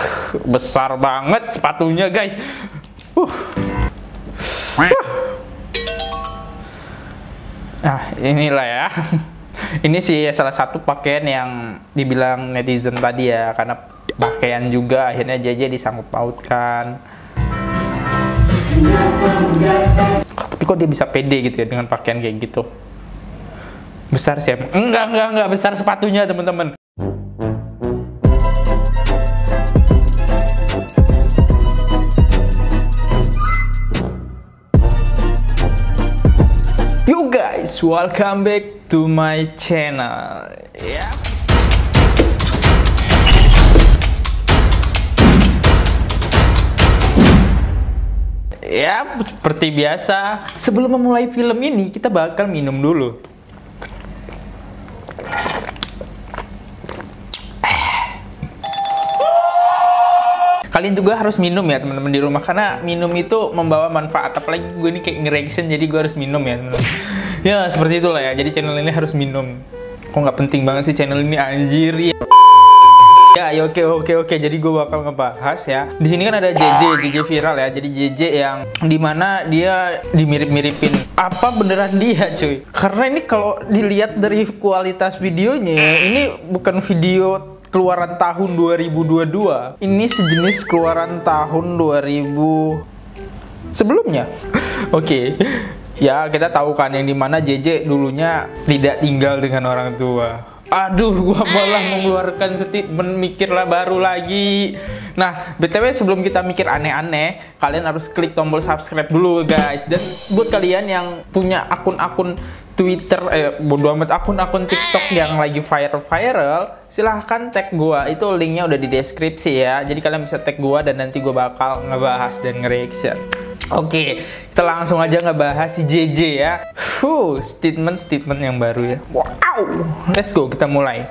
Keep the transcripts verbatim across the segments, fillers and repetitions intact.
besar banget sepatunya guys. Uh. Uh. Nah inilah ya. Ini sih salah satu pakaian yang dibilang netizen tadi ya, karena pakaian juga akhirnya J J disangkut pautkan. Tapi kok dia bisa pede gitu ya dengan pakaian kayak gitu? Besar sih emang. Enggak, enggak, enggak besar sepatunya teman-teman. Yo guys, welcome back to my channel. Yeah. Ya, seperti biasa, sebelum memulai film ini, kita bakal minum dulu. Kalian juga harus minum ya teman-teman di rumah, karena minum itu membawa manfaat. Apalagi gue ini kayak nge-reaction, jadi gue harus minum ya teman-teman. Ya, seperti itulah ya, jadi channel ini harus minum. Kok nggak penting banget sih channel ini, anjir ya. Ya, ya oke oke oke. Jadi gue bakal ngebahas ya. Di sini kan ada J J, J J viral ya. Jadi J J yang dimana dia dimirip-miripin. Apa beneran dia, cuy? Karena ini kalau dilihat dari kualitas videonya, ini bukan video keluaran tahun dua ribu dua puluh dua. Ini sejenis keluaran tahun dua ribu sebelumnya. Oke. Ya, kita tahu kan yang dimana J J dulunya tidak tinggal dengan orang tua. Aduh, gua malah mengeluarkan statement mikirlah baru lagi. Nah, B T W sebelum kita mikir aneh-aneh, kalian harus klik tombol subscribe dulu guys. Dan buat kalian yang punya akun-akun Twitter, eh bodo amat, akun-akun TikTok yang lagi viral-viral, silahkan tag gua. Itu linknya udah di deskripsi ya. Jadi kalian bisa tag gua dan nanti gua bakal ngebahas dan nge-reaction. Oke, kita langsung aja ngebahas si J J ya. Huh, statement-statement yang baru ya. Wow, let's go, kita mulai.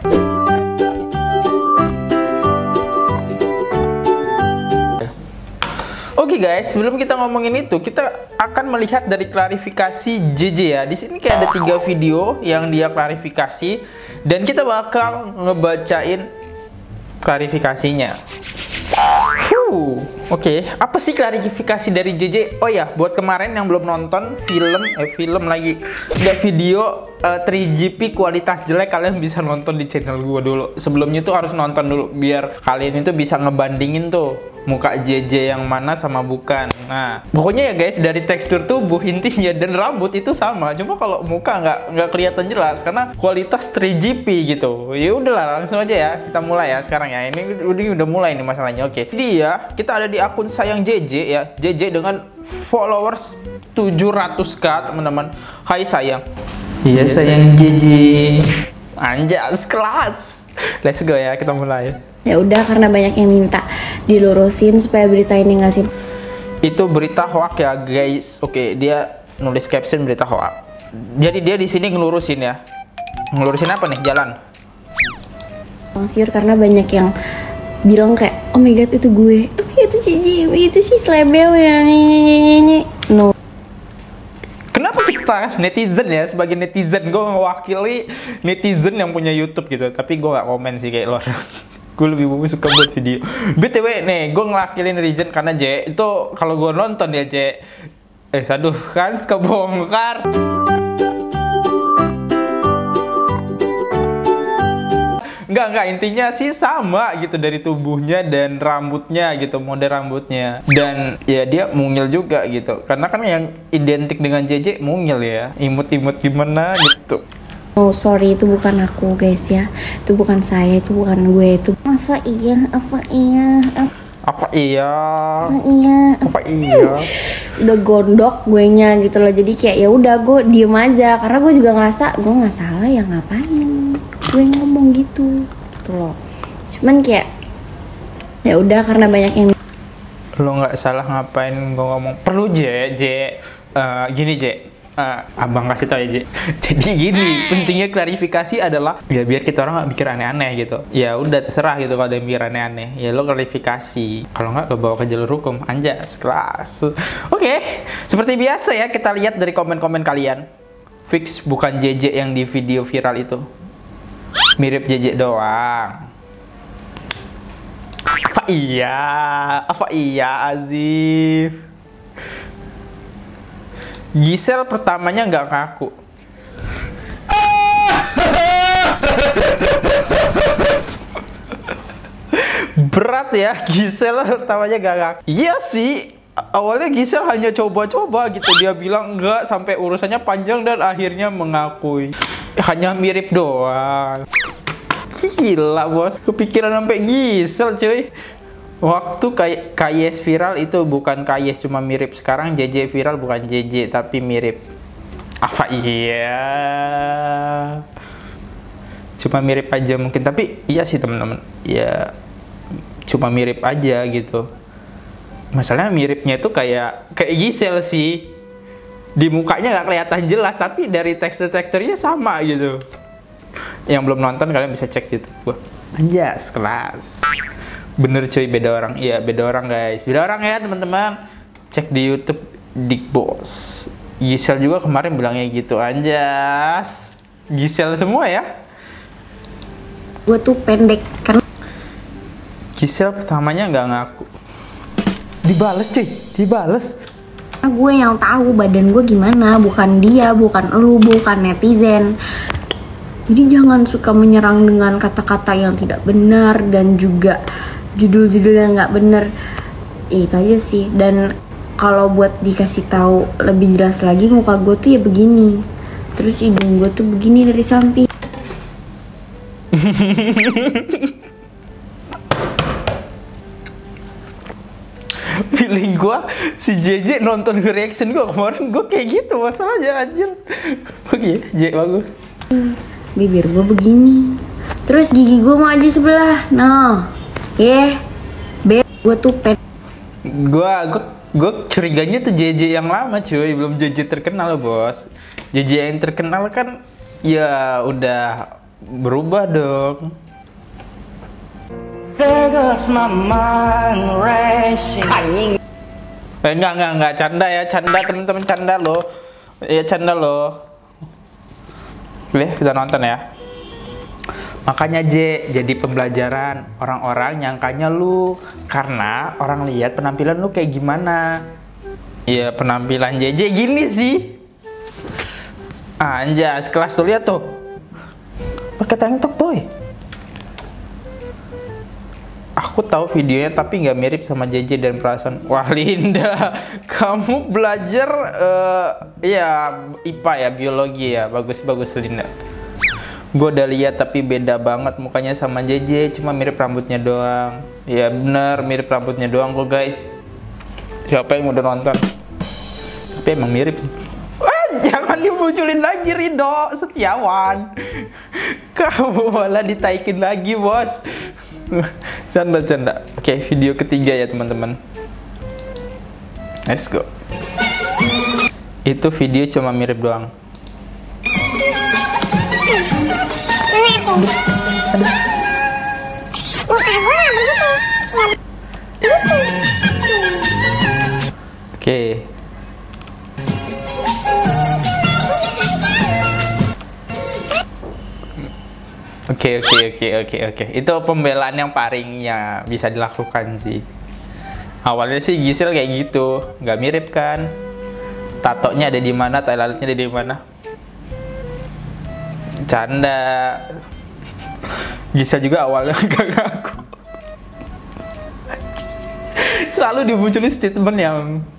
Oke guys, sebelum kita ngomongin itu, kita akan melihat dari klarifikasi J J ya. Di sini kayak ada tiga video yang dia klarifikasi, dan kita bakal ngebacain klarifikasinya. Huh, oke, okay. Apa sih klarifikasi dari J J? Oh ya, buat kemarin yang belum nonton film, eh film lagi, nggak video uh, tiga G P kualitas jelek, kalian bisa nonton di channel gua dulu. Sebelumnya tuh harus nonton dulu, biar kalian itu bisa ngebandingin tuh muka J J yang mana sama bukan. Nah, pokoknya ya guys, dari tekstur tubuh intinya dan rambut itu sama. Cuma kalau muka nggak nggak kelihatan jelas karena kualitas tiga G P gitu. Ya udahlah, langsung aja ya, kita mulai ya sekarang ya. Ini udah udah mulai nih masalahnya. Oke, dia kita ada di akun sayang J J ya. J J dengan followers tujuh ratus k teman-teman. Hai sayang. Iya sayang J J. Anjas kelas. Let's go ya, kita mulai. Ya udah, karena banyak yang minta dilurusin supaya berita ini nggak sih. Itu berita hoak ya guys. Oke, dia nulis caption berita hoak. Jadi dia di sini ngelurusin ya. Ngelurusin apa nih? Jalan. Langsir karena banyak yang bilang kayak, oh my god itu gue, oh my god itu Cici, itu sih slebeo yang nyanyi. No. Kenapa kita netizen ya, sebagai netizen gue mewakili netizen yang punya YouTube gitu, tapi gue gak komen sih kayak lo. Gue lebih suka buat video. B T W nih, gue ngewakilin netizen karena J itu kalau gue nonton ya J, eh saduh kan kebongkar. Enggak, enggak, intinya sih sama gitu dari tubuhnya dan rambutnya gitu, mode rambutnya. Dan ya dia mungil juga gitu. Karena kan yang identik dengan J J mungil ya. Imut-imut gimana gitu. Oh sorry, itu bukan aku guys ya. Itu bukan saya, itu bukan gue. Itu apa iya, apa iya, apa iya, apa iya, apa iya. Udah gondok gue nya gitu loh. Jadi kayak ya udah gue diem aja. Karena gue juga ngerasa gue nggak salah ya, ngapain gue ngomong gitu gitu loh. Cuman kayak ya udah, karena banyak yang lo nggak salah ngapain gue ngomong. Perlu J J uh, gini J, uh, abang kasih tau ya J. Jadi gini, pentingnya klarifikasi adalah ya biar kita orang nggak mikir aneh-aneh gitu. Ya udah terserah gitu kalau ada yang mikir aneh-aneh, ya lo klarifikasi. Kalau nggak lo bawa ke jalur hukum. Anjas kelas. Oke, okay. Seperti biasa ya, kita lihat dari komen-komen kalian. Fix bukan J J yang di video viral itu, mirip J J doang. Apa iya? Apa iya Azif? Gisel pertamanya nggak ngaku. Berat ya, Gisel pertamanya gak ngaku. Iya sih, awalnya Gisel hanya coba-coba gitu. Dia bilang enggak sampai urusannya panjang dan akhirnya mengakui. Hanya mirip doang. Gila bos, kepikiran sampai Gisel cuy. Waktu K Y S viral itu bukan K Y S cuma mirip. Sekarang J J viral bukan J J tapi mirip. Apa iya? Cuma mirip aja mungkin, tapi iya sih teman-teman. Ya cuma mirip aja gitu. Masalahnya miripnya itu kayak kayak Gisel sih. Di mukanya nggak kelihatan jelas, tapi dari tekstur-teksturnya sama gitu. Yang belum nonton kalian bisa cek gitu. Wah, anjas kelas. Bener cuy, beda orang. Iya, beda orang guys. Beda orang ya teman-teman. Cek di YouTube Dik Bos. Gisel juga kemarin bilangnya gitu, anjas. Gisel semua ya. Gue tuh pendek karena Gisel pertamanya nggak ngaku. Dibales cuy, dibales. Gue yang tahu badan gue gimana, bukan dia, bukan lu, bukan netizen. Jadi jangan suka menyerang dengan kata-kata yang tidak benar dan juga judul-judul yang nggak benar. Ya, itu aja sih. Dan kalau buat dikasih tahu lebih jelas lagi, muka gue tuh ya begini, terus hidung gue tuh begini dari samping. Feeling gue si J J nonton reaction gue kemarin, gue kayak gitu masalahnya anjir. Oke, J bagus. Bibir gue begini, terus gigi gue mau aja sebelah. Nah, eh, be, gue tuh pen. Gue gue gue curiganya tuh J J yang lama cuy, belum J J terkenal bos. J J yang terkenal kan ya udah berubah dong. Vegas my mind racing. Anjing. Eh, enggak enggak enggak canda ya, canda teman-teman, canda loh. Ya canda loh. Boleh kita nonton ya. Makanya J, jadi pembelajaran. Orang-orang nyangkanya lu karena orang lihat penampilan lu kayak gimana. Ya penampilan J J gini sih. Anjas, kelas tuh lihat tuh. Pakai tank top boy. Aku tahu videonya tapi nggak mirip sama J J dan perasaan. Wah Linda, kamu belajar uh, ya I P A ya, biologi ya, bagus-bagus Linda. Gue udah lihat tapi beda banget mukanya sama J J, cuma mirip rambutnya doang. Ya bener, mirip rambutnya doang kok guys. Siapa yang udah nonton? Tapi emang mirip sih. Wah, jangan dimunculin lagi Rido Setiawan. Kamu malah ditaikin lagi bos. Canda-canda. Oke, video ketiga ya teman-teman. Let's go. Itu video cuma mirip doang. Oke. Oke oke oke oke oke. Itu pembelaan yang paling ya bisa dilakukan sih. Awalnya sih Gisel kayak gitu, nggak mirip kan? Tatonya ada di mana, tai lalatnya ada di mana? Canda. Gisel juga awalnya nggak ngaku. Selalu dimunculin statement yang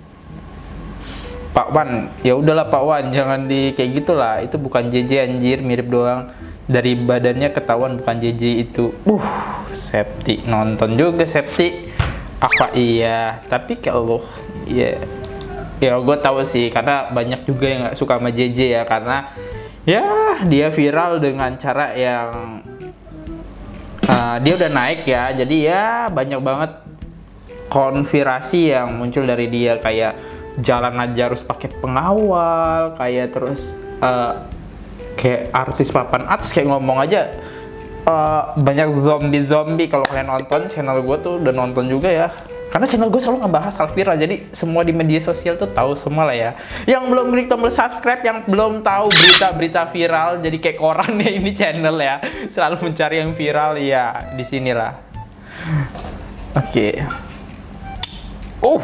Pak Wan, ya udahlah Pak Wan, jangan di kayak gitulah. Itu bukan J J anjir, mirip doang. Dari badannya ketahuan bukan J J itu. Uh, Septi nonton juga Septi. Apa iya? Tapi kalau ya, ya gue tahu sih karena banyak juga yang nggak suka sama J J ya, karena ya dia viral dengan cara yang uh, dia udah naik ya. Jadi ya banyak banget konspirasi yang muncul dari dia, kayak jalan aja harus pakai pengawal, kayak terus uh, kayak artis papan atas kayak ngomong aja uh, banyak zombie-zombie. Kalau kalian nonton channel gue tuh udah nonton juga ya, karena channel gue selalu ngebahas hal viral, jadi semua di media sosial tuh tahu semua lah ya. Yang belum klik tombol subscribe, yang belum tahu berita-berita viral, jadi kayak koran ya ini channel ya, selalu mencari yang viral ya di sinilah. Oke. Oh.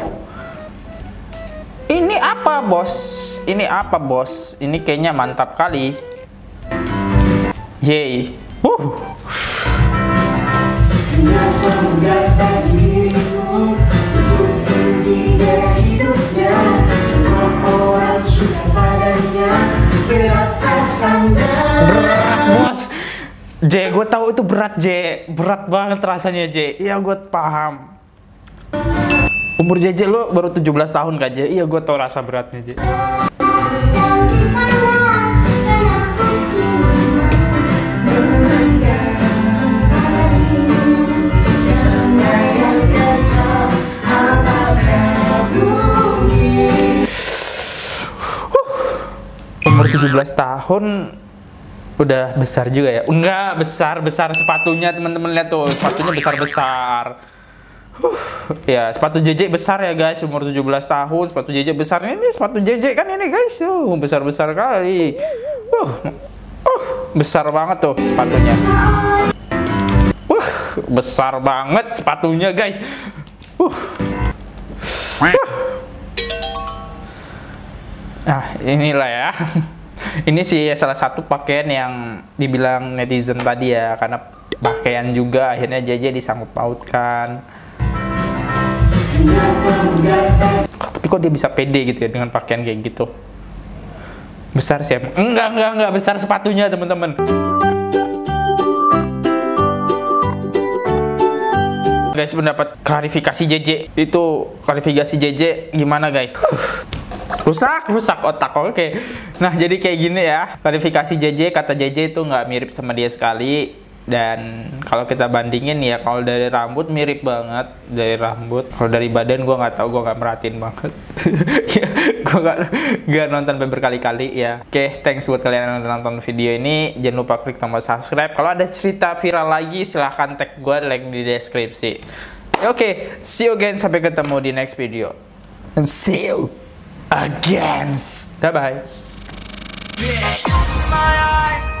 Ini apa, bos? Ini apa, bos? Ini kayaknya mantap kali. Yeay. Uh. Berat, bos. J, gue tahu itu berat, J. Berat banget rasanya, J. Iya, gue paham. Umur J J lo baru tujuh belas tahun kan, J? Iya, gue tau rasa beratnya, J. Umur tujuh belas tahun udah besar juga ya? Enggak, besar-besar sepatunya, teman-teman lihat tuh, sepatunya besar-besar. Uh, ya, sepatu J J besar ya guys, umur tujuh belas tahun, sepatu J J besar. Ini sepatu J J kan ini guys, uh, besar-besar kali. Uh, uh, besar banget tuh sepatunya. Uh, besar banget sepatunya guys. Uh. Uh. Nah, inilah ya. Ini sih salah satu pakaian yang dibilang netizen tadi ya, karena pakaian juga akhirnya J J disangkut pautkan. Tapi kok dia bisa pede gitu ya dengan pakaian kayak gitu? Besar sih emang. Enggak, enggak, enggak. Besar sepatunya, teman-teman. Guys, pendapat klarifikasi J J. Itu klarifikasi J J gimana guys? Rusak, rusak otak. Oke. Nah, jadi kayak gini ya. Klarifikasi J J, kata J J itu nggak mirip sama dia sekali. Dan kalau kita bandingin ya, kalau dari rambut mirip banget dari rambut. Kalau dari badan gue nggak tahu, gue nggak merhatiin banget. Ya, gue nggak nggak nonton berkali-kali ya. Oke, thanks buat kalian yang udah nonton video ini. Jangan lupa klik tombol subscribe. Kalau ada cerita viral lagi, silahkan tag gue, link di deskripsi. Oke, see you again. Sampai ketemu di next video. And see you again. Bye bye.